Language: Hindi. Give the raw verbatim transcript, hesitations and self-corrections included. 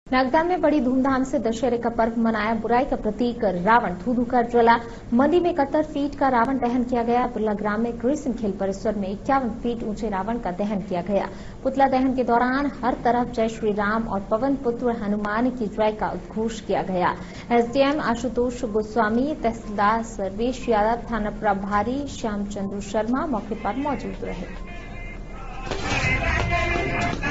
नागदा में बड़ी धूमधाम से दशहरे का पर्व मनाया। बुराई का प्रतीक रावण धू धू कर जला। मंडी में इकहत्तर फीट का रावण दहन किया गया। बिरला ग्राम में ग्रीष्म खेल परिसर में इक्यावन फीट ऊंचे रावण का दहन किया गया। पुतला दहन के दौरान हर तरफ जय श्री राम और पवन पुत्र हनुमान की जय का उद्घोष किया गया। एसडीएम आशुतोष गोस्वामी, तहसीलदार सर्वेश यादव, थाना प्रभारी श्यामचंद्र शर्मा मौके पर मौजूद रहे।